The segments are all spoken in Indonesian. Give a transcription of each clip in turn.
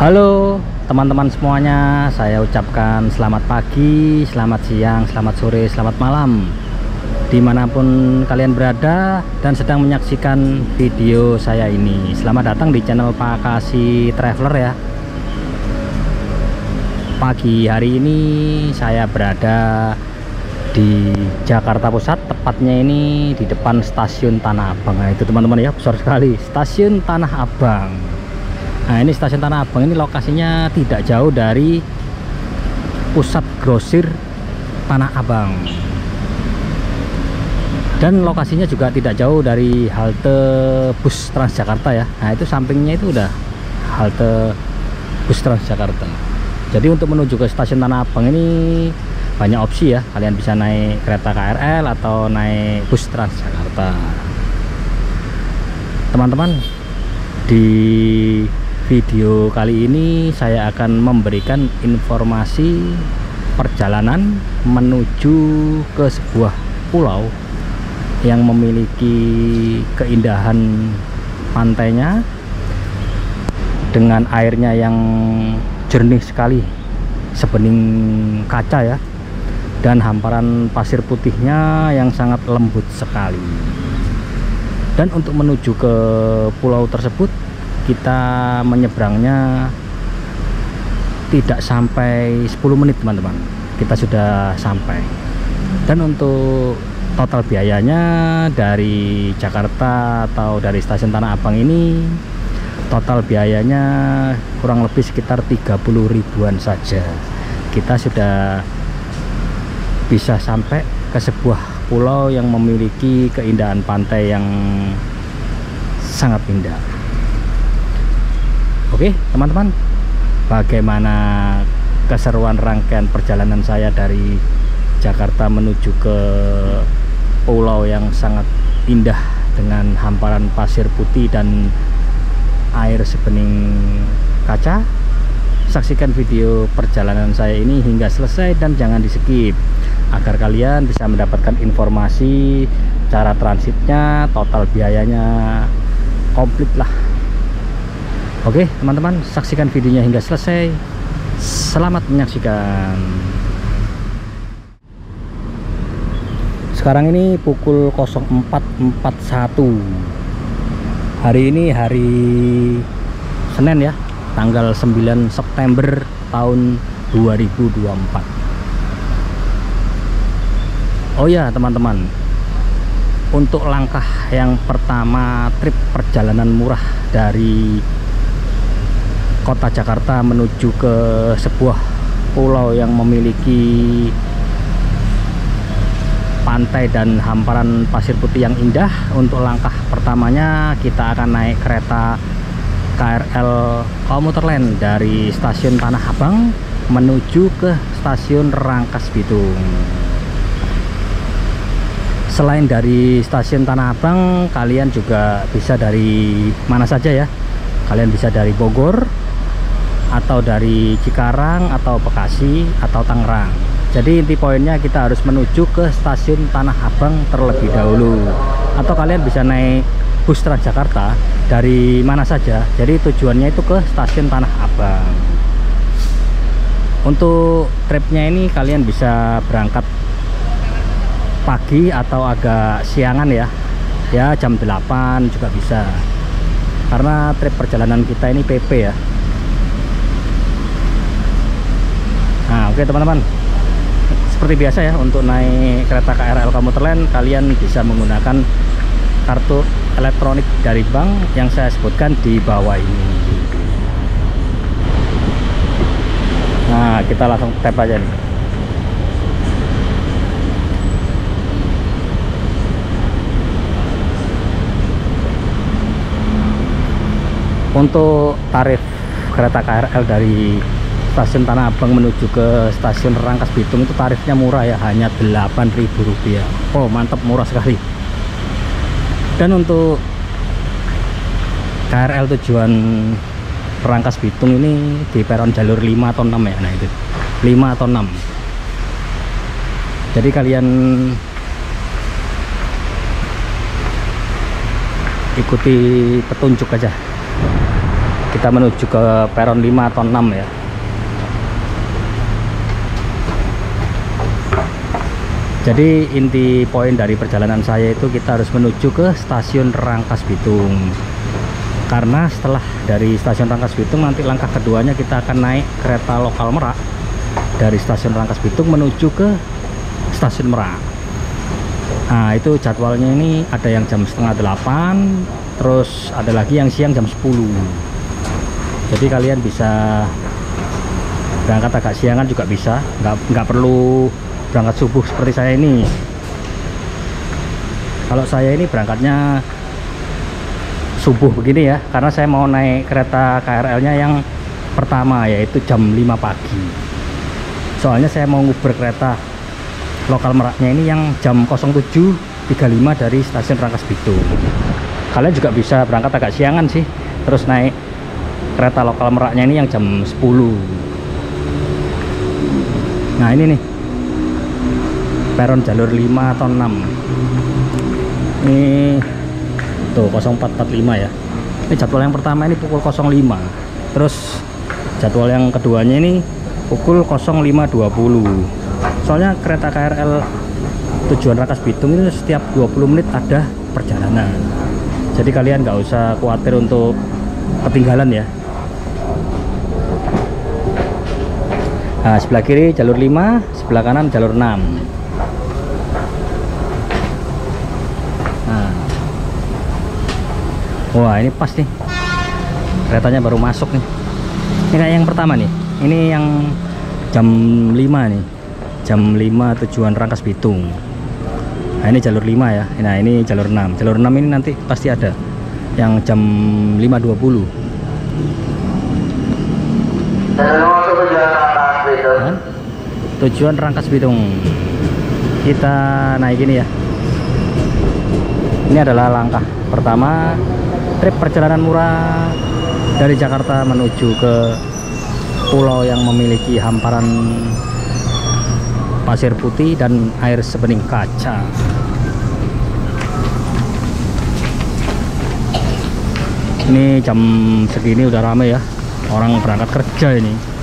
Halo teman-teman semuanya, saya ucapkan selamat pagi, selamat siang, selamat sore, selamat malam dimanapun kalian berada dan sedang menyaksikan video saya ini. Selamat datang di channel Pak Kasih Traveler ya. Pagi hari ini saya berada di Jakarta Pusat, tepatnya ini di depan stasiun Tanah Abang. Nah itu teman-teman ya, besar sekali stasiun Tanah Abang. Nah ini stasiun Tanah Abang ini lokasinya tidak jauh dari pusat grosir Tanah Abang, dan lokasinya juga tidak jauh dari halte bus Transjakarta ya. Nah itu sampingnya itu udah halte bus Transjakarta. Jadi untuk menuju ke stasiun Tanah Abang ini banyak opsi ya, kalian bisa naik kereta KRL atau naik bus Transjakarta. Teman-teman, di video kali ini saya akan memberikan informasi perjalanan menuju ke sebuah pulau yang memiliki keindahan pantainya dengan airnya yang jernih sekali, sebening kaca ya, dan hamparan pasir putihnya yang sangat lembut sekali. Dan untuk menuju ke pulau tersebut kita menyeberangnya tidak sampai 10 menit teman-teman, kita sudah sampai. Dan untuk total biayanya dari Jakarta atau dari stasiun Tanah Abang ini, total biayanya kurang lebih sekitar 30 ribuan saja. Kita sudah bisa sampai ke sebuah pulau yang memiliki keindahan pantai yang sangat indah. Oke teman-teman, bagaimana keseruan rangkaian perjalanan saya dari Jakarta menuju ke pulau yang sangat indah dengan hamparan pasir putih dan air sebening kaca? Saksikan video perjalanan saya ini hingga selesai dan jangan di skip, agar kalian bisa mendapatkan informasi cara transitnya, total biayanya komplit lah. Oke teman-teman, saksikan videonya hingga selesai. Selamat menyaksikan. Sekarang ini pukul 04.41. Hari ini hari Senin ya, tanggal 9 September tahun 2024. Oh ya teman-teman, untuk langkah yang pertama trip perjalanan murah dari kota Jakarta menuju ke sebuah pulau yang memiliki pantai dan hamparan pasir putih yang indah, untuk langkah pertamanya kita akan naik kereta KRL komuter lain dari stasiun Tanah Abang menuju ke stasiun Rangkas Bitung. Selain dari stasiun Tanah Abang, kalian juga bisa dari mana saja ya. Kalian bisa dari Bogor, atau dari Cikarang, atau Bekasi, atau Tangerang. Jadi inti poinnya kita harus menuju ke stasiun Tanah Abang terlebih dahulu. Atau kalian bisa naik bus Transjakarta dari mana saja. Jadi tujuannya itu ke stasiun Tanah Abang. Untuk tripnya ini kalian bisa berangkat pagi atau agak siangan ya. Ya jam 8 juga bisa. Karena trip perjalanan kita ini PP ya. Nah oke teman-teman, seperti biasa ya, untuk naik kereta KRL komuter lain kalian bisa menggunakan kartu elektronik dari bank yang saya sebutkan di bawah ini. Nah kita langsung tap aja nih. Untuk tarif kereta KRL dari stasiun Tanah Abang menuju ke stasiun Rangkas Bitung itu tarifnya murah ya, hanya Rp8.000. Oh mantap, murah sekali. Dan untuk KRL tujuan Rangkas Bitung ini di peron jalur 5 atau 6 ya. Nah itu 5 atau 6. Jadi kalian ikuti petunjuk aja. kita menuju ke peron 5 atau 6 ya. Jadi inti poin dari perjalanan saya itu kita harus menuju ke stasiun Rangkas Bitung. Karena setelah dari stasiun Rangkas Bitung, nanti langkah keduanya kita akan naik kereta lokal Merak dari stasiun Rangkas Bitung menuju ke stasiun Merak. Nah, itu jadwalnya ini ada yang jam setengah 8, terus ada lagi yang siang jam 10. Jadi kalian bisa berangkat agak siangan juga bisa, nggak perlu berangkat subuh seperti saya ini. Kalau saya ini berangkatnya subuh begini ya, karena saya mau naik kereta KRL-nya yang pertama, yaitu jam 5 pagi. Soalnya saya mau nguber kereta lokal Meraknya ini yang jam 07.35 dari stasiun Rangkas Bitung. Kalian juga bisa berangkat agak siangan sih, terus naik kereta lokal Meraknya ini yang jam 10. Nah, ini nih peron jalur 5 atau 6. Ini tuh 0445 ya. Ini jadwal yang pertama ini pukul 05. Terus jadwal yang keduanya ini pukul 05.20. Soalnya kereta KRL tujuan Rangkas Bitung itu setiap 20 menit ada perjalanan. Jadi kalian nggak usah khawatir untuk ketinggalan ya. Nah, sebelah kiri jalur 5, sebelah kanan jalur 6. Wah, ini pas nih, keretanya baru masuk nih. Ini kayak yang pertama nih, ini yang jam 5 nih, jam 5 tujuan Rangkas Bitung. Nah, ini jalur 5 ya. Nah, ini jalur 6. Jalur 6 ini nanti pasti ada yang jam 5.20. Dan tujuan Rangkas Bitung, kita naik ini ya. Ini adalah langkah pertama trip perjalanan murah dari Jakarta menuju ke pulau yang memiliki hamparan pasir putih dan air sebening kaca. Ini jam segini udah rame ya, orang berangkat kerja ini.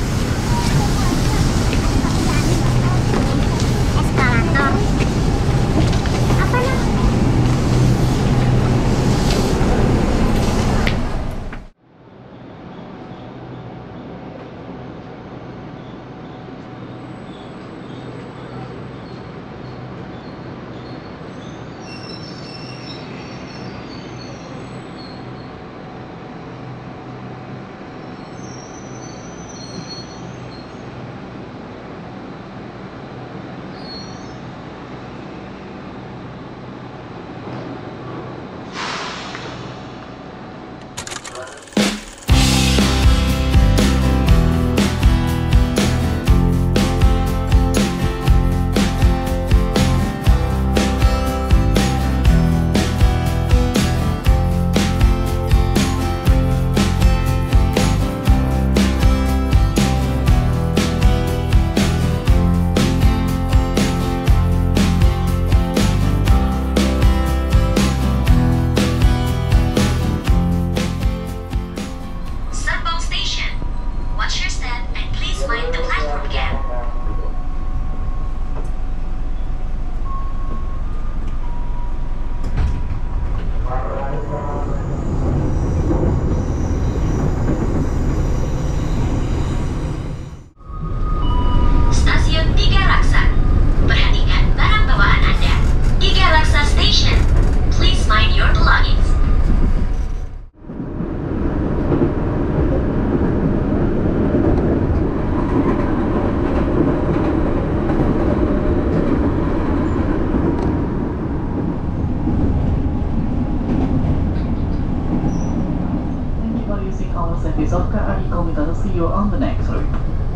See you on the next route.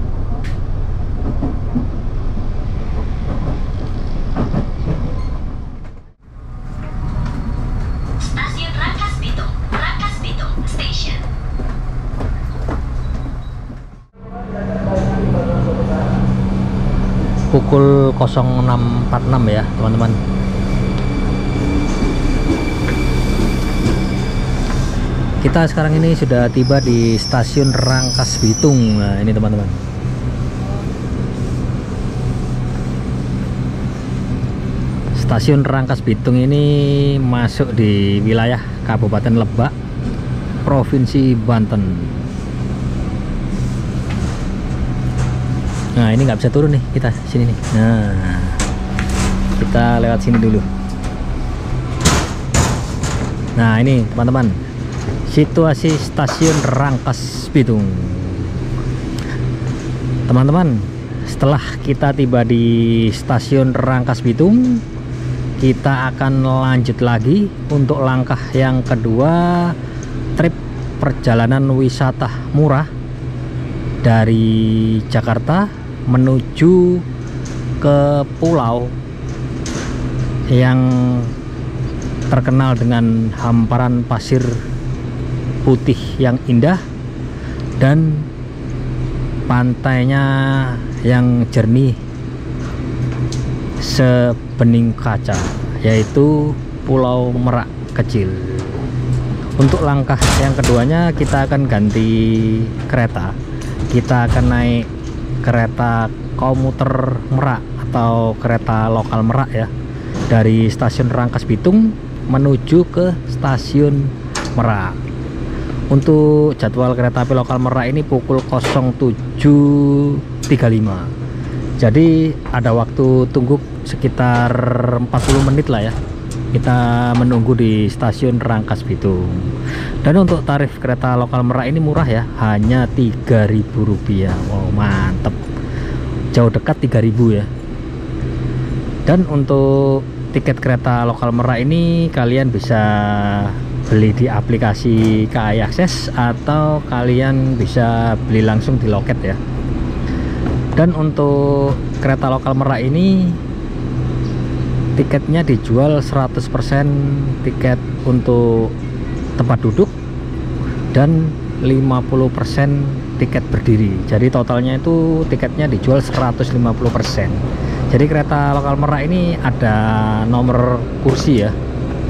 Stasiun Rangkas Bitung Station. Pukul 06.46 ya teman-teman. Kita sekarang ini sudah tiba di stasiun Rangkas Bitung. Nah, ini teman-teman. Stasiun Rangkas Bitung ini masuk di wilayah Kabupaten Lebak, Provinsi Banten. Nah, ini nggak bisa turun nih kita sini nih. Nah, kita lewat sini dulu. Nah, ini teman-teman, situasi stasiun Rangkas Bitung. Teman-teman, setelah kita tiba di stasiun Rangkas Bitung, kita akan lanjut lagi untuk langkah yang kedua, trip perjalanan wisata murah dari Jakarta menuju ke pulau yang terkenal dengan hamparan pasir putih yang indah dan pantainya yang jernih sebening kaca, yaitu Pulau Merak Kecil. Untuk langkah yang keduanya kita akan ganti kereta. Kita akan naik kereta komuter Merak atau kereta lokal Merak ya, dari stasiun Rangkas Bitung menuju ke stasiun Merak. Untuk jadwal kereta api lokal Merak ini pukul 07.35. Jadi ada waktu tunggu sekitar 40 menit lah ya. Kita menunggu di stasiun Rangkas Bitung. Dan untuk tarif kereta lokal Merak ini murah ya, hanya Rp3.000. Wow, mantep. Jauh dekat 3.000 ya. Dan untuk tiket kereta lokal Merak ini kalian bisa beli di aplikasi KAI Akses atau kalian bisa beli langsung di loket ya. Dan untuk kereta lokal Merak ini tiketnya dijual 100% tiket untuk tempat duduk dan 50% tiket berdiri. Jadi totalnya itu tiketnya dijual 150%. Jadi kereta lokal Merak ini ada nomor kursi ya.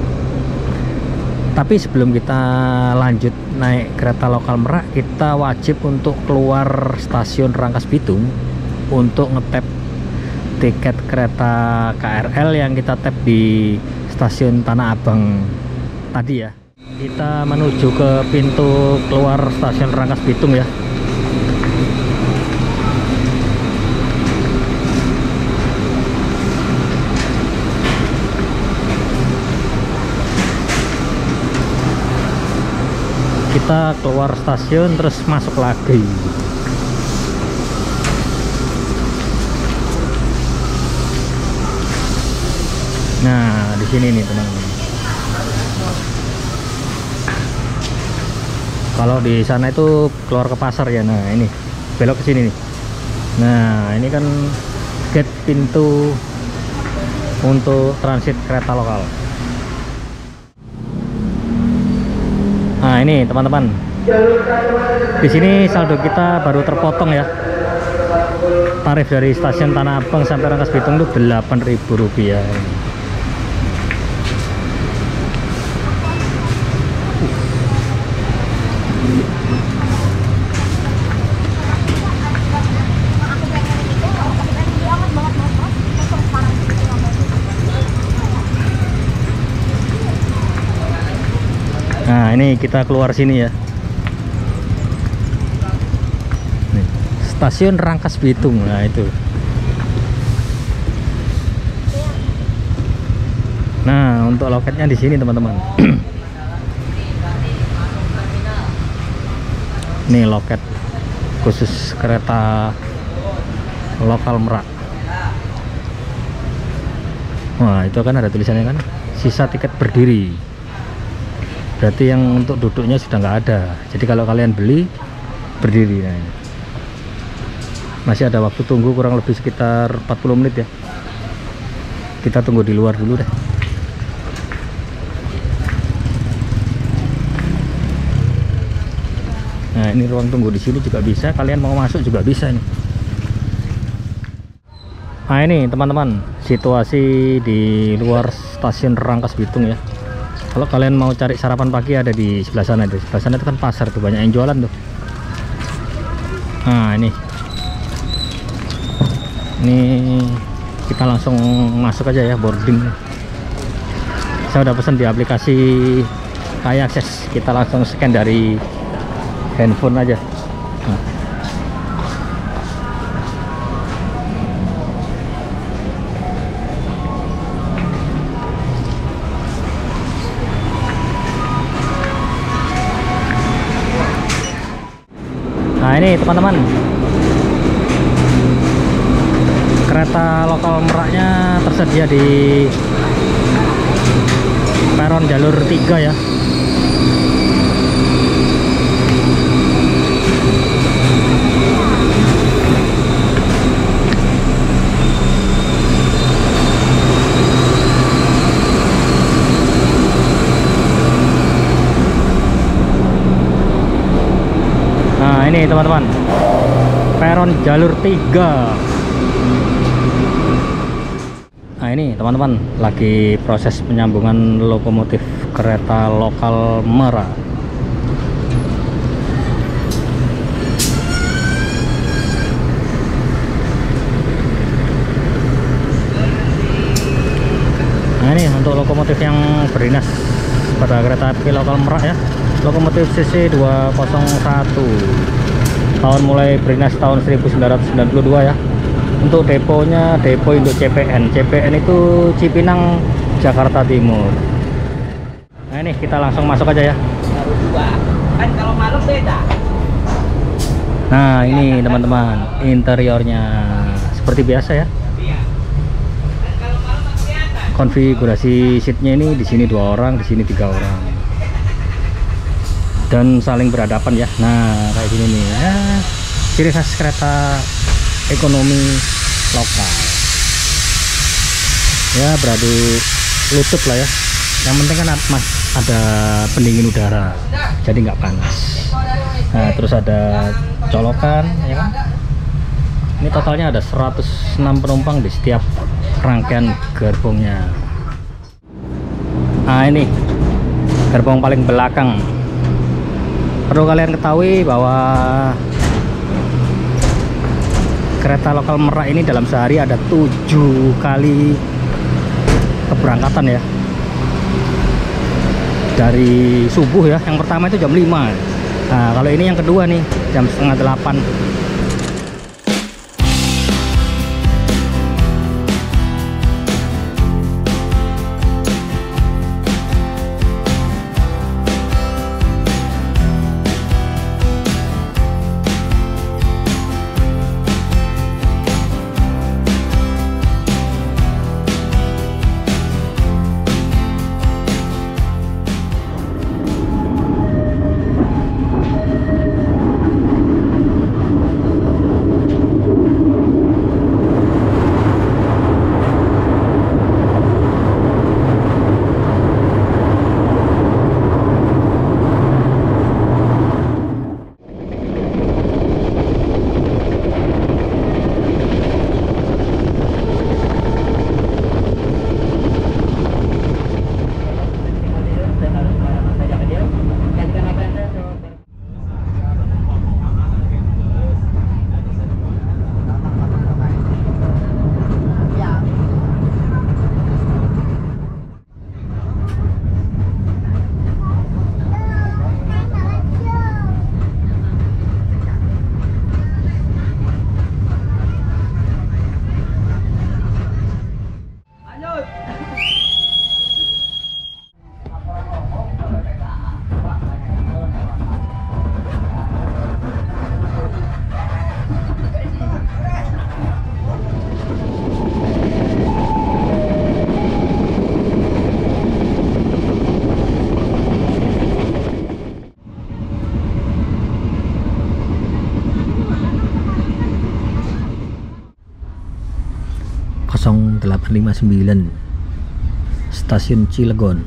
Tapi sebelum kita lanjut naik kereta lokal Merak, kita wajib untuk keluar stasiun Rangkas Bitung untuk ngetap tiket kereta KRL yang kita tap di stasiun Tanah Abang tadi ya. Kita menuju ke pintu keluar stasiun Rangkas Bitung ya. Kita keluar stasiun terus masuk lagi. Nah, di sini nih teman-teman. Kalau di sana itu keluar ke pasar ya. Nah, ini belok ke sini nih. Nah, ini kan gate pintu untuk transit kereta lokal. Nah, ini teman-teman. Di sini saldo kita baru terpotong ya. Tarif dari stasiun Tanah Abang sampai Rangkas Bitung itu Rp8.000. Nah, ini kita keluar sini ya. Nih, stasiun Rangkas Bitung. Nah, itu. Nah, untuk loketnya di sini teman-teman. Nih loket khusus kereta lokal Merak. Wah, itu kan ada tulisannya kan, sisa tiket berdiri. Berarti yang untuk duduknya sudah nggak ada. Jadi kalau kalian beli berdiri. Nah, masih ada waktu tunggu kurang lebih sekitar 40 menit ya. Kita tunggu di luar dulu deh. Nah, ini ruang tunggu di sini juga bisa. Kalian mau masuk juga bisa nih. Nah, ini teman-teman situasi di luar stasiun Rangkas Bitung ya. Kalau kalian mau cari sarapan pagi ada di sebelah sana. Di sebelah sana itu kan pasar tuh, banyak yang jualan tuh. Nah ini kita langsung masuk aja ya, boarding. Saya udah pesan di aplikasi Kai Akses, kita langsung scan dari handphone aja. Nah ini teman-teman, kereta lokal Meraknya tersedia di peron jalur 3 ya. Nah ini teman-teman, peron jalur 3. Nah ini teman-teman, lagi proses penyambungan lokomotif kereta lokal Merak. Nah ini untuk lokomotif yang berdinas pada kereta api lokal Merak ya, lokomotif CC 201, tahun mulai berdinas tahun 1992 ya. Untuk deponya depo induk CPN. CPN itu Cipinang, Jakarta Timur. Nah ini kita langsung masuk aja ya. Kan kalau malam beda. Nah ini teman-teman, interiornya seperti biasa ya. Konfigurasi seatnya ini di sini 2 orang, di sini 3 orang, dan saling berhadapan ya. Nah kayak gini nih ya, ciri khas kereta ekonomi lokal ya, beradu lutut lah ya. Yang penting kan ada pendingin udara, jadi nggak panas. Nah terus ada colokan ya kan. Ini totalnya ada 106 penumpang di setiap rangkaian gerbongnya. Nah ini gerbong paling belakang. Perlu kalian ketahui bahwa kereta lokal Merak ini dalam sehari ada 7 kali keberangkatan ya, dari subuh ya. Yang pertama itu jam 5. Nah kalau ini yang kedua nih jam setengah 8. (0859) Stasiun Cilegon.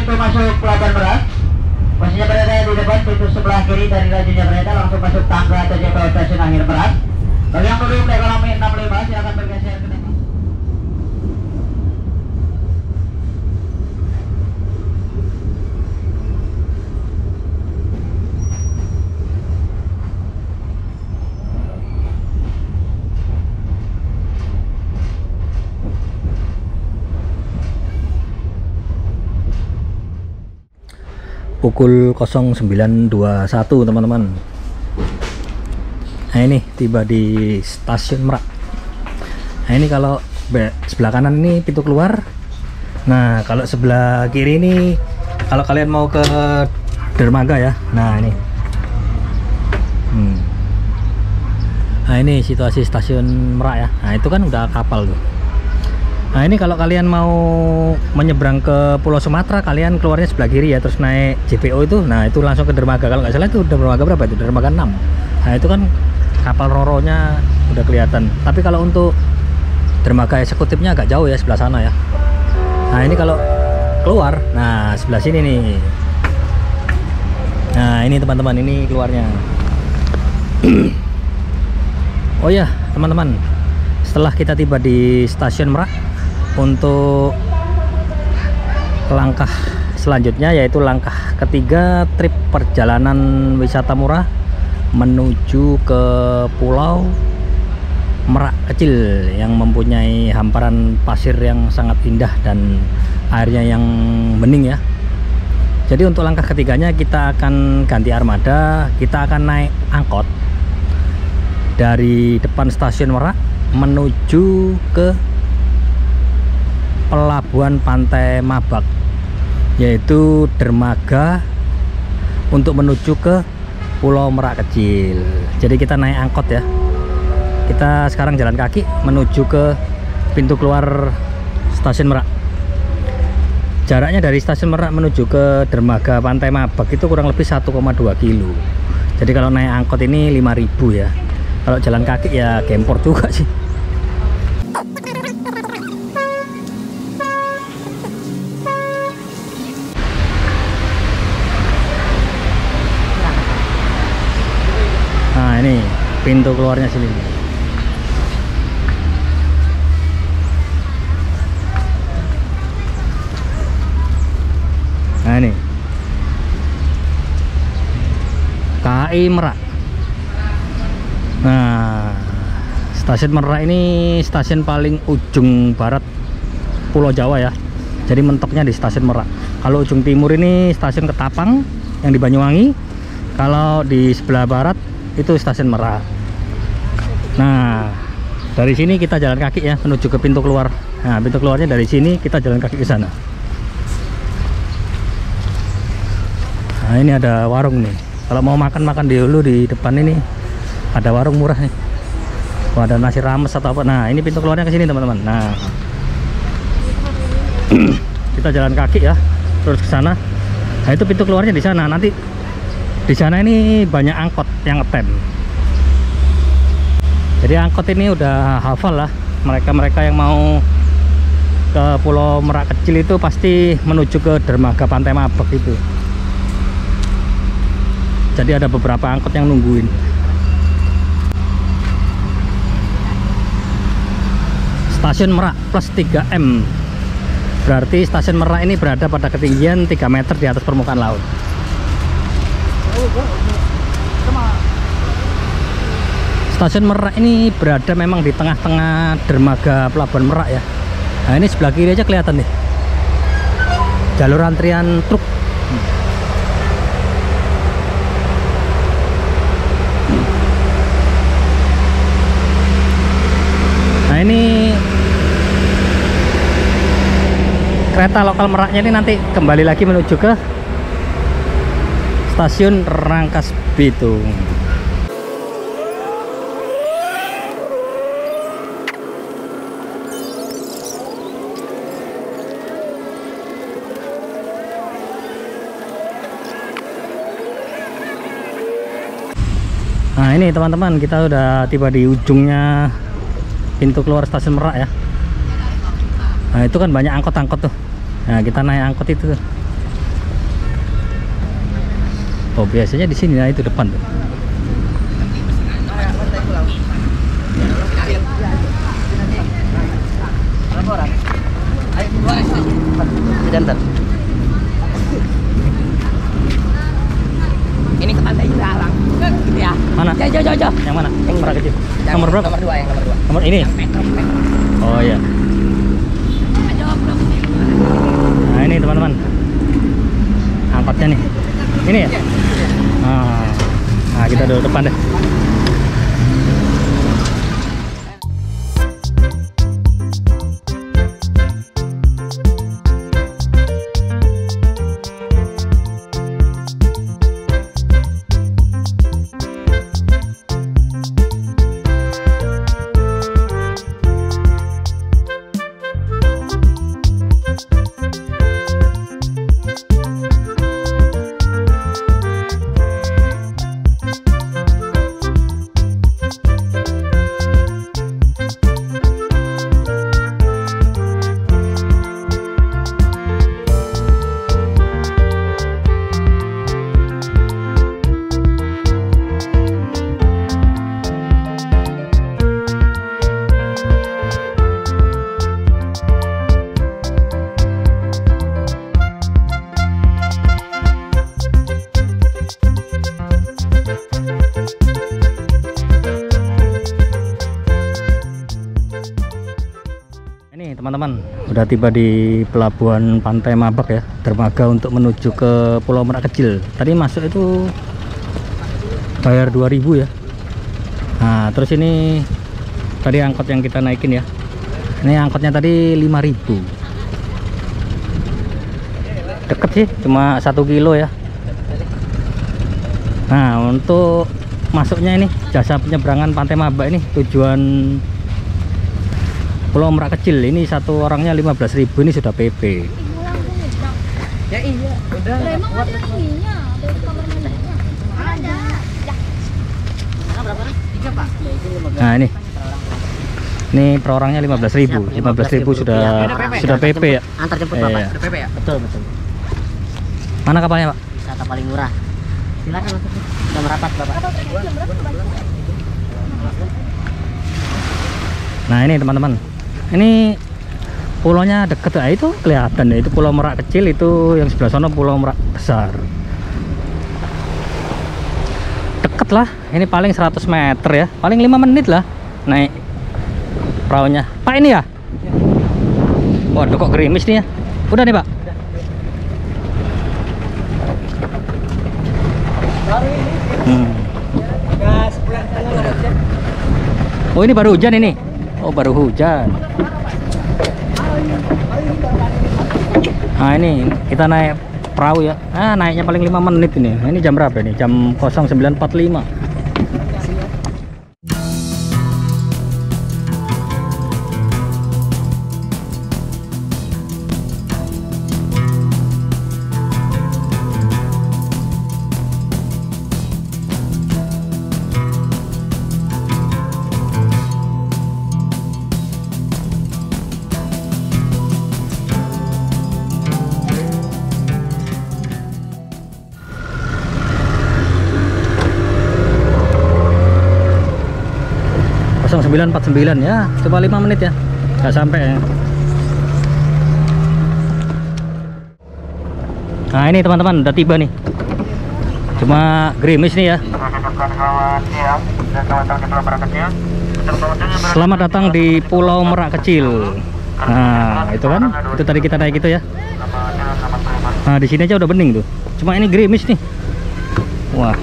pintu masuk Pelabuhan Merak. Posisinya berada di depan pintu sebelah kiri dari lajunya kereta langsung masuk tangga atau JPO stasiun akhir Merak. Bagi yang duduk di ekonomi 65 silakan bergeser ke depan. Pukul 09.21 teman-teman. Nah ini tiba di stasiun Merak. Nah ini kalau sebelah kanan ini pintu keluar. Nah kalau sebelah kiri ini kalau kalian mau ke dermaga ya. Nah ini Nah ini situasi stasiun Merak ya. Nah itu kan udah kapal tuh. Nah ini kalau kalian mau menyeberang ke Pulau Sumatera, kalian keluarnya sebelah kiri ya, terus naik JPO itu, nah itu langsung ke dermaga. Kalau nggak salah itu dermaga berapa itu? Dermaga 6. Nah itu kan kapal roronya udah kelihatan. Tapi kalau untuk dermaga eksekutifnya agak jauh ya, sebelah sana ya. Nah ini kalau keluar, nah sebelah sini nih. Nah ini teman-teman, ini keluarnya. Oh ya teman-teman, setelah kita tiba di stasiun Merak, untuk langkah selanjutnya yaitu langkah ketiga trip perjalanan wisata murah menuju ke Pulau Merak kecil yang mempunyai hamparan pasir yang sangat indah dan airnya yang bening ya. Jadi untuk langkah ketiganya kita akan ganti armada, kita akan naik angkot dari depan stasiun Merak menuju ke pelabuhan Pantai Mabak, yaitu dermaga untuk menuju ke Pulau Merak kecil. Jadi kita naik angkot ya. Kita sekarang jalan kaki menuju ke pintu keluar stasiun Merak. Jaraknya dari stasiun Merak menuju ke dermaga Pantai Mabak itu kurang lebih 1,2 kilo. Jadi kalau naik angkot ini 5.000 ya. Kalau jalan kaki ya gempor juga sih. Nah ini pintu keluarnya sini. Nah ini KAI Merak. Nah stasiun Merak ini stasiun paling ujung barat Pulau Jawa ya. Jadi mentoknya di stasiun Merak. Kalau ujung timur ini stasiun Ketapang yang di Banyuwangi. Kalau di sebelah barat itu stasiun Merak. Nah dari sini kita jalan kaki ya menuju ke pintu keluar. Nah pintu keluarnya dari sini, kita jalan kaki ke sana. Nah ini ada warung nih. Kalau mau makan dulu di depan ini ada warung murah nih. Oh, ada nasi rames atau apa. Nah ini pintu keluarnya ke sini teman-teman. Nah kita jalan kaki ya terus ke sana. Nah itu pintu keluarnya di sana. Nanti di sana ini banyak angkot yang ngetem. Jadi angkot ini udah hafal lah. Mereka yang mau ke Pulau Merak kecil itu pasti menuju ke dermaga Pantai Mabak itu. Jadi ada beberapa angkot yang nungguin. Stasiun Merak plus 3M. Berarti stasiun Merak ini berada pada ketinggian 3 meter di atas permukaan laut. Stasiun Merak ini berada memang di tengah-tengah dermaga Pelabuhan Merak ya. Nah ini sebelah kiri aja kelihatan nih jalur antrian truk. Nah ini kereta lokal Meraknya ini nanti kembali lagi menuju ke stasiun Rangkas Bitung. Nah ini teman-teman, kita udah tiba di ujungnya pintu keluar stasiun Merak ya. Nah itu kan banyak angkot-angkot tuh. Nah kita naik angkot itu tuh. Oh, biasanya di sini, nah itu depan tuh. Jantan. Ini ke pantai Cilarang. Gitu ya. Mana? Jauh. Yang mana? Yang Merak Kecil. Nomor berapa? Nomor 2, yang nomor 2. Nomor ini. Oh iya. Nah ini teman-teman, angkotnya nih. Ini ya. Nah kita duduk depan deh. Teman-teman, udah tiba di pelabuhan Pantai Mabak ya, dermaga untuk menuju ke Pulau Merak Kecil. Tadi masuk itu bayar 2.000 ya. Nah terus ini tadi angkot yang kita naikin ya, ini angkotnya tadi 5.000. Deket sih, cuma 1 kilo ya. Nah untuk masuknya ini jasa penyeberangan Pantai Mabak ini tujuan Pulau Merak Kecil ini satu orangnya 15.000, ini sudah PP. Ya iya, udah. Emang ada ininya, ada kamar mandinya. Ada. Berapa? 3, Pak. Nah ini per orangnya 15.000. 15.000 sudah PP ya. Antar jemput Bapak. Iya. Sudah PP ya? Betul. Mana kapalnya, Pak? Wisata paling murah. Silakan masuk. Sudah merapat, Bapak. Nah ini teman-teman, ini pulaunya deket ya, itu kelihatan ya, itu Pulau Merak Kecil, itu yang sebelah sana Pulau Merak Besar. Deket lah, ini paling 100 meter ya, paling 5 menit lah naik perahunya. Pak ini ya? Waduh kok gerimis nih ya. Udah nih Pak. Oh ini baru hujan ini. Oh baru hujan. Nah ini kita naik perahu ya. Nah naiknya paling 5 menit ini. Nah, ini jam berapa nih? Jam 09.45. Sembilan 49 ya, coba 5 menit ya, nggak sampai ya. Nah ini teman-teman udah tiba nih, cuma gerimis nih ya. Selamat datang di Pulau Merak Kecil. Nah itu kan, itu tadi kita naik itu ya. Nah di sini aja udah bening tuh, cuma ini gerimis nih. Wah.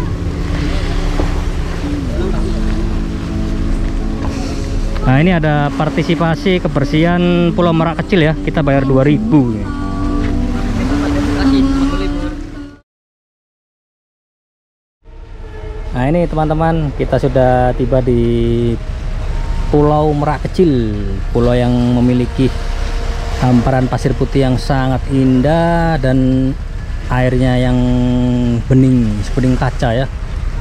Nah ini ada partisipasi kebersihan Pulau Merak Kecil ya, kita bayar 2.000. Nah ini teman-teman, kita sudah tiba di Pulau Merak Kecil, pulau yang memiliki hamparan pasir putih yang sangat indah dan airnya yang bening, sebening kaca ya.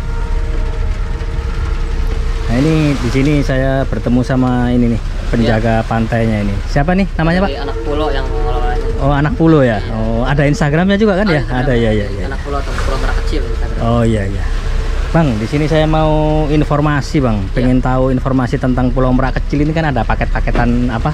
Nah ini di sini saya bertemu sama ini nih, penjaga pantainya ini. Siapa nih namanya Pak? Anak pulau yang mengelolanya. Oh anak pulau ya. Oh ada Instagramnya juga kan ya? Ada ya. Anak pulau atau Pulau Merak Kecil. Oh iya iya. Bang, di sini saya mau informasi, Bang. Pengen tahu informasi tentang Pulau Merak Kecil ini kan ada paket-paketan apa?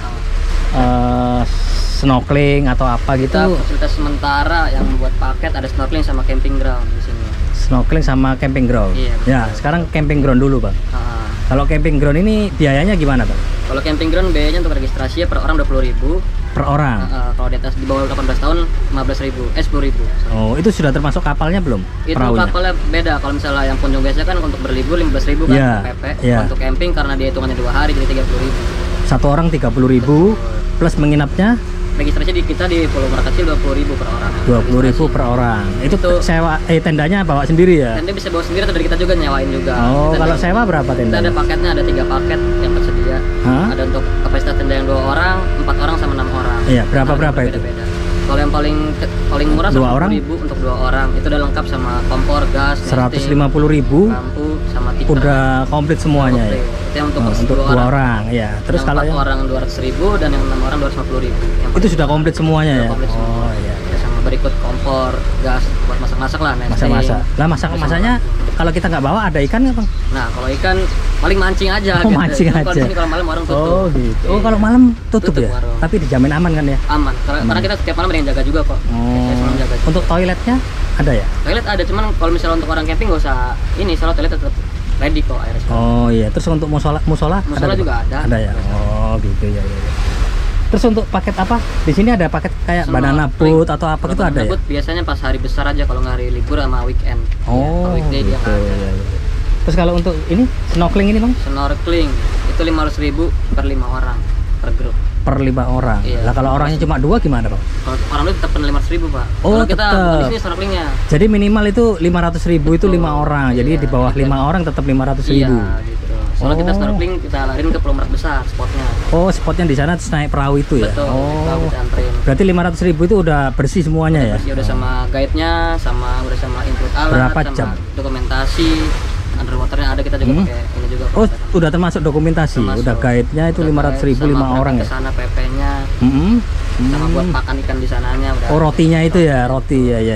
Snorkeling atau apa gitu. Kita fasilitas sementara yang buat paket ada snorkeling sama camping ground di sini. Snorkeling sama camping ground. Iya, Ya, sekarang camping ground dulu, Bang. Kalau camping ground ini biayanya gimana, Bang? Kalau camping ground biayanya untuk registrasi per orang 20.000. Per orang. Kalau di atas di bawah 18 tahun 15.000, 10.000. Oh, itu sudah termasuk kapalnya belum? Itu Perahunya? kapalnya beda. Kalau misalnya yang kunjung biasa kan untuk berlibur 15.000 kan Iya, PP. iya. Untuk camping karena dia hitungannya 2 hari jadi 30.000. Satu orang 30.000 plus menginapnya Registrasi di kita di Pulau Merak Kecil 20.000 per orang. 20.000 per orang. Itu Itu- sewa tendanya bawa sendiri ya? Dan dia bisa bawa sendiri atau dari kita juga nyewain juga. Oh, Kita kalau ada- sewa berapa Kita tenda? ada paketnya, ada 3 paket yang tersedia. Hah? Ada untuk kapasitas tenda yang 2 orang, 4 orang sama 6 orang. Iya, berapa Harga itu? beda-beda. Kalau yang paling murah 2 orang? 10.000 untuk 2 orang. Itu udah lengkap sama kompor, gas, nesting, 150.000 lampu sama tikar. udah komplit semuanya ya. Itu yang untuk, Untuk 2 orang, ya. Terus yang kalau 4 yang orang 200.000 dan yang 6 orang 250.000. itu sudah komplit semuanya ya? komplit semua. Oh iya. Ya, sama berikut kompor, gas buat masak-masak lah, nesting. Masak-masak. Lah masak-masaknya kalau kita nggak bawa ada ikan nggak, Bang? Nah, kalau ikan paling mancing aja Oh, mancing Kalau aja. di sini kalau malam warung tutup. Oh gitu. Oh, kalau malam tutup Tutup ya? warung. Tapi dijamin aman kan ya? Aman. Karena kita setiap malam ada yang jaga juga kok. Saya selalu jaga. Untuk toiletnya ada ya? Toilet ada, cuman kalau misalnya untuk orang camping nggak usah ini, soalnya toilet tetap ready kok air. Oh iya. Terus untuk musola Musola juga ada. Ada ya. Oh gitu ya. Terus untuk paket apa? Di sini ada paket kayak banana boat atau apa gitu ada ya? Biasanya pas hari besar aja, kalau nggak hari libur sama weekend. Oh, Kalau weekday dia gitu. nggak ada. Ya, ya. Terus kalau untuk ini snorkeling ini, Bang, Snorkeling itu 500.000 per 5 orang per grup. per 5 orang. Iya. Lah kalau orangnya cuma 2 gimana, Bang? Kalau orang itu tetap 500.000 Pak. Oh, Kalau kita tetap. di sini snorkelingnya. Jadi minimal itu 500.000 itu 5 orang. Jadi Iya, di bawah gitu. 5 orang tetap 500.000. Iya, gitu. Soalnya kita Oh. snorkeling kita larin ke Pulau Merak besar spotnya. Oh, spotnya di sana terus naik perahu itu ya? Betul. Kita Oh. bisa anterin. Berarti 500.000 itu udah bersih semuanya ya? Terus ya udah sama guide-nya, udah sama input alat, Berapa sama jam? dokumentasi, underwaternya ada, kita juga pakai ini juga. Oh, udah termasuk dokumentasi. Termasuk. Udah guide-nya itu 500.000 5 orang ya? Ke sana PP-nya, Mm-mm. sama buat pakan ikan di sananya udah. Oh, rotinya itu ya, roti ya.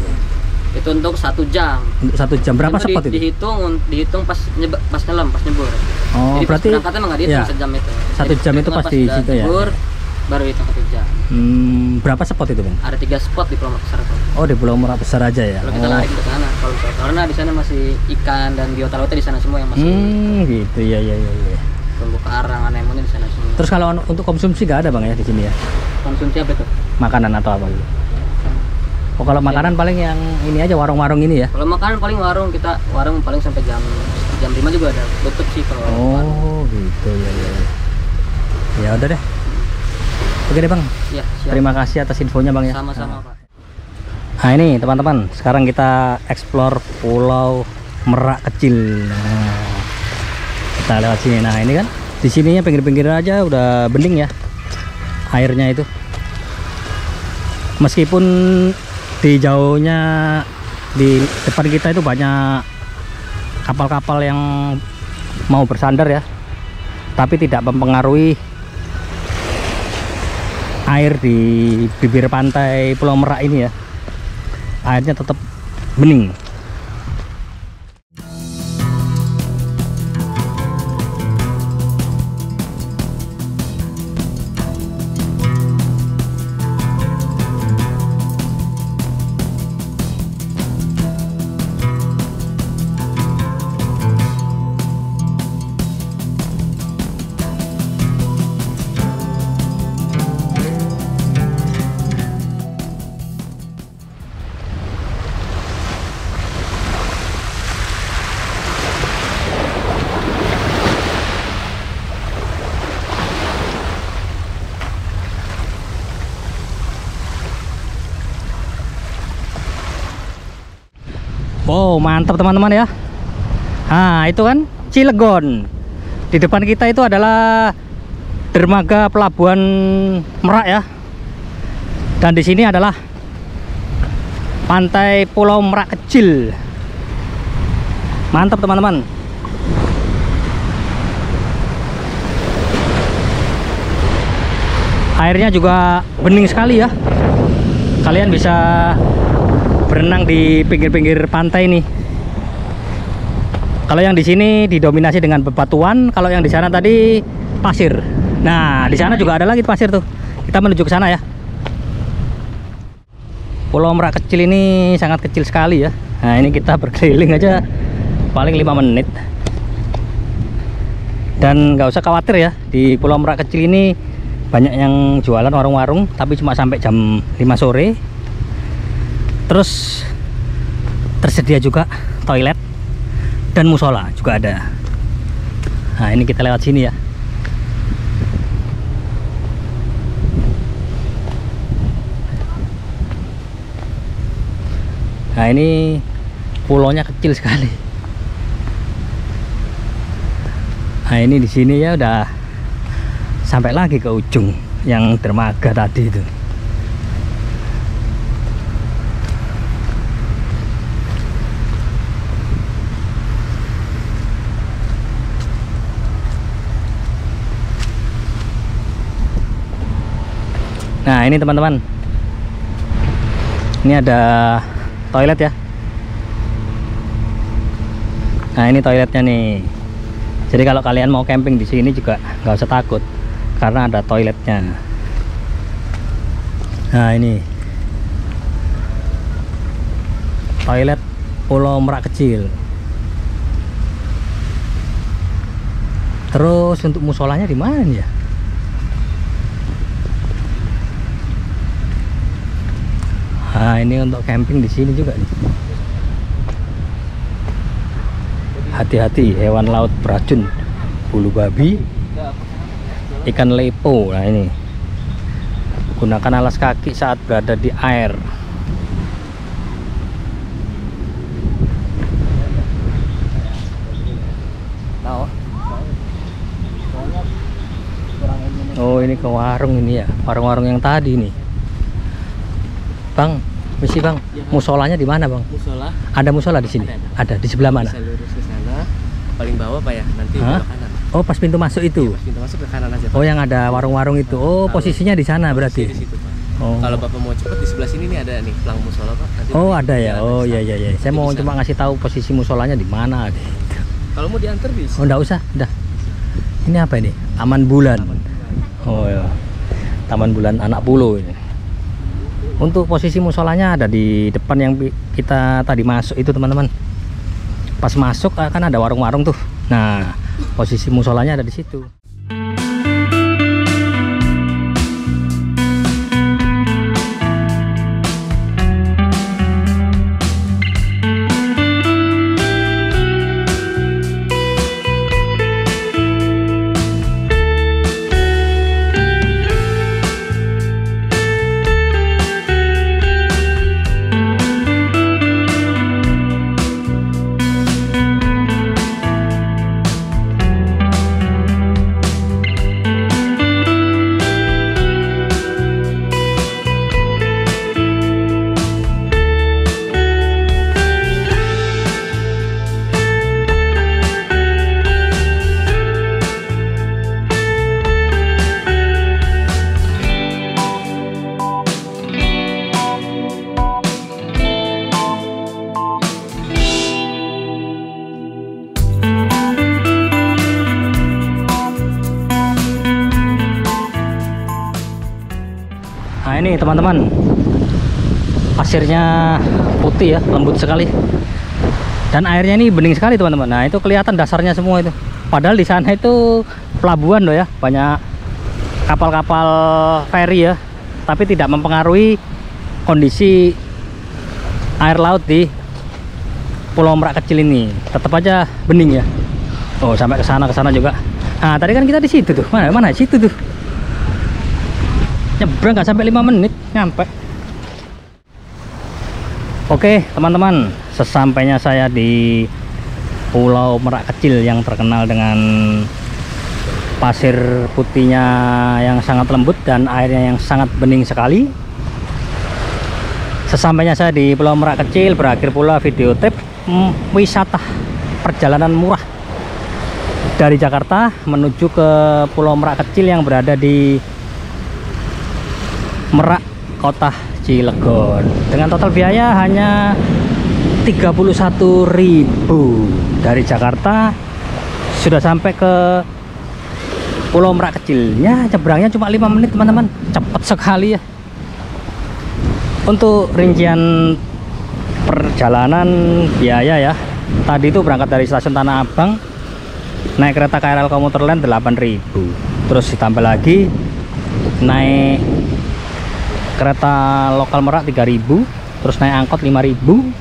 Itu untuk 1 jam. Untuk 1 jam berapa Cuma spot itu? dihitung pas nyelam, pas nyebur. Oh, Jadi berarti pas berangkatnya emang nggak dihitung ya. 1 jam itu. 1 jam itu Hitungan pas di udah situ ya? nyebur, baru hitung 1 jam. Berapa spot itu, Bang? Ada 3 spot di Pulau Merak besar tuh. Oh, di Pulau Merak besar aja ya. Kalau kita Oh. lari ke sana, kalau misalnya, karena di sana masih ikan dan biota lautnya di sana semua yang masih Gitu ya. terumbu karang, anemonnya di sana semua. Terus kalau untuk konsumsi nggak ada, Bang, ya di sini ya? Konsumsi apa itu? Makanan atau apa gitu? Oh, kalau makanan paling yang ini aja, warung-warung ini ya? Kalau makanan paling warung paling sampai jam 5 juga ada tutup sih kalau warung. Oh, gitu ya. Ya udah deh. Oke deh, Bang. Iya, siap. Terima kasih atas infonya, Bang ya. Sama-sama Pak. Nah ini teman-teman, sekarang kita explore Pulau Merak Kecil. Nah, kita lewat sini. Nah ini kan di sininya pinggir-pinggir aja udah bening ya airnya itu. Meskipun di jauhnya di depan kita itu banyak kapal-kapal yang mau bersandar ya, tapi tidak mempengaruhi air di bibir pantai Pulau Merak ini ya. Airnya tetap bening. Wow, mantap teman-teman ya. Nah, itu kan Cilegon. Di depan kita itu adalah dermaga pelabuhan Merak ya. Dan di sini adalah pantai Pulau Merak Kecil. Mantap teman-teman. Airnya juga bening sekali ya. Kalian bisa berenang di pinggir-pinggir pantai nih. Kalau yang di sini didominasi dengan bebatuan, kalau yang di sana tadi pasir. Nah, di sana juga ada lagi pasir tuh. Kita menuju ke sana ya. Pulau Merak kecil ini sangat kecil sekali ya. Nah, ini kita berkeliling aja paling 5 menit. Dan nggak usah khawatir ya, di Pulau Merak kecil ini banyak yang jualan warung-warung, tapi cuma sampai jam 5 sore. Terus tersedia juga toilet dan musola juga ada. Nah, ini kita lewat sini ya. Nah, ini pulaunya kecil sekali. Nah, ini di sini ya udah sampai lagi ke ujung yang dermaga tadi itu. Nah, ini teman-teman, ini ada toilet ya. Nah, ini toiletnya nih. Jadi kalau kalian mau camping di sini juga nggak usah takut karena ada toiletnya. Nah, ini toilet Pulau Merak kecil. Terus untuk musolanya di mana ya? Nah, ini untuk camping di sini juga nih. Hati-hati hewan laut beracun, bulu babi, ikan lepo. Nah, ini gunakan alas kaki saat berada di air. Oh, ini ke warung ini ya, warung-warung yang tadi nih. Bang, misi bang, musolanya di mana bang? Musola? Ada musola di sini? Ada. Di sebelah mana? Bisa lurus ke sana, paling bawah Pak ya, nanti belok kanan. Oh, pas pintu masuk itu? Pas pintu masuk ke kanan aja Pak. Oh, yang ada warung-warung itu. Oh, posisinya di sana berarti? Di situ Pak. Oh. Kalau Bapak mau cepet di sebelah sini nih ada nih pelang musola Pak. Nanti Oh, ada ya? Oh, iya iya iya. Saya mau cuma ngasih tahu posisi musolanya di mana. Kalau mau diantar bisa. Oh, enggak usah, udah. Ini apa ini? Taman Bulan. Oh ya, Taman Bulan Anak Pulau ini. Untuk posisi musolanya ada di depan yang kita tadi masuk itu teman-teman. Pas masuk kan ada warung-warung tuh. Nah, posisi musolanya ada di situ. Nah, ini teman-teman, pasirnya putih ya, lembut sekali, dan airnya ini bening sekali teman-teman. Nah, itu kelihatan dasarnya semua itu. Padahal di sana itu pelabuhan loh ya, banyak kapal-kapal feri ya, tapi tidak mempengaruhi kondisi air laut di Pulau Merak kecil ini. Tetap aja bening ya. Oh, sampai ke sana juga. Nah, tadi kan kita di situ tuh. Mana situ tuh. Nyebrang nggak sampai 5 menit nyampe. Oke teman-teman, sesampainya saya di Pulau Merak kecil yang terkenal dengan pasir putihnya yang sangat lembut dan airnya yang sangat bening sekali. Sesampainya saya di Pulau Merak kecil, berakhir pula video trip wisata perjalanan murah dari Jakarta menuju ke Pulau Merak kecil yang berada di Merak, Kota Cilegon. Dengan total biaya hanya 31.000 dari Jakarta sudah sampai ke Pulau Merak kecilnya. Nyebrangnya cuma 5 menit teman-teman, cepet sekali ya. Untuk rincian perjalanan biaya ya, tadi itu berangkat dari stasiun Tanah Abang naik kereta KRL komuter lain 8.000, terus ditambah lagi naik kereta lokal Merak 3.000, terus naik angkot 5.000,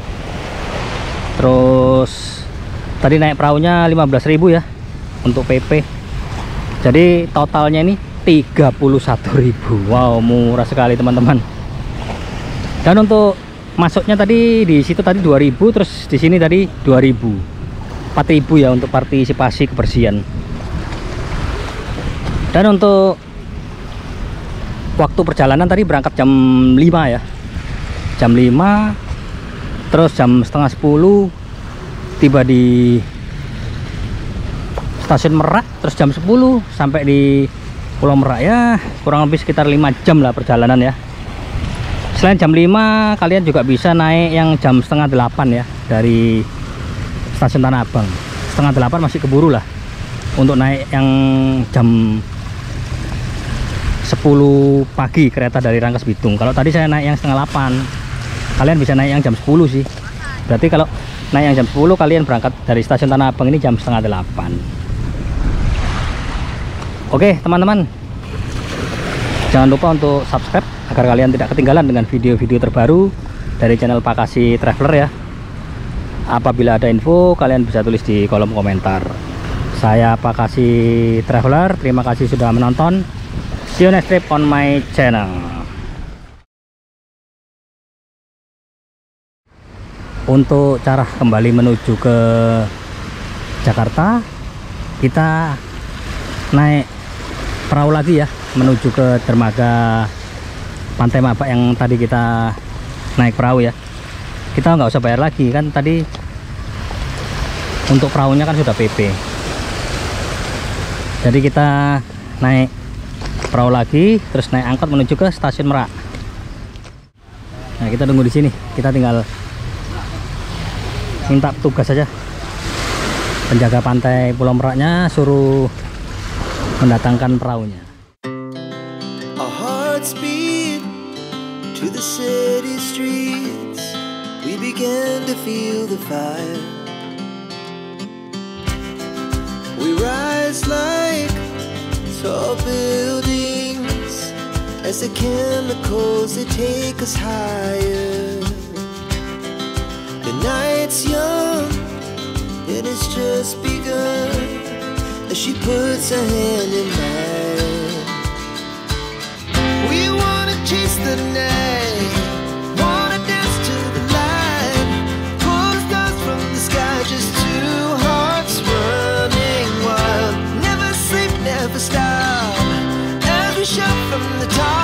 terus tadi naik perahunya 15.000 ya untuk PP. Jadi totalnya ini 31.000. Wow, murah sekali teman-teman. Dan untuk masuknya tadi di situ tadi 2.000, terus di sini tadi 2.000, 4.000 ya untuk partisipasi kebersihan. Dan untuk waktu perjalanan tadi berangkat jam 5 ya, jam 5, terus jam setengah 10 tiba di stasiun Merak, terus jam 10 sampai di Pulau Merak ya, kurang lebih sekitar 5 jam lah perjalanan ya. Selain jam 5 kalian juga bisa naik yang jam setengah 8 ya dari stasiun Tanah Abang. Setengah 8 masih keburu lah untuk naik yang jam 10 pagi kereta dari Rangkas Bitung. Kalau tadi saya naik yang setengah 8, kalian bisa naik yang jam 10 sih. Berarti kalau naik yang jam 10 kalian berangkat dari stasiun Tanah Abang ini jam setengah 8. Oke teman-teman, jangan lupa untuk subscribe agar kalian tidak ketinggalan dengan video-video terbaru dari channel Pak Kasih Traveler ya. Apabila ada info kalian bisa tulis di kolom komentar. Saya Pak Kasih Traveler, terima kasih sudah menonton. See you next trip on my channel. Untuk cara kembali menuju ke Jakarta, kita naik perahu lagi ya menuju ke dermaga Pantai Mabak yang tadi kita naik perahu ya. Kita nggak usah bayar lagi kan, tadi untuk perahunya kan sudah PP. Jadi kita naik perahu lagi, terus naik angkot menuju ke stasiun Merak. Nah kita tunggu di sini, kita tinggal minta tugas saja. Penjaga pantai Pulau Meraknya suruh mendatangkan perahunya. Our hearts beat to the city streets. We began to feel the fire. We rise like tall buildings as the chemicals they take us higher. The night's young and it's just begun as she puts her hand in mine. We wanna chase the night, wanna dance to the light, pull the stars from the sky, just two hearts running wild. Never sleep, never stop, as we shout from the top.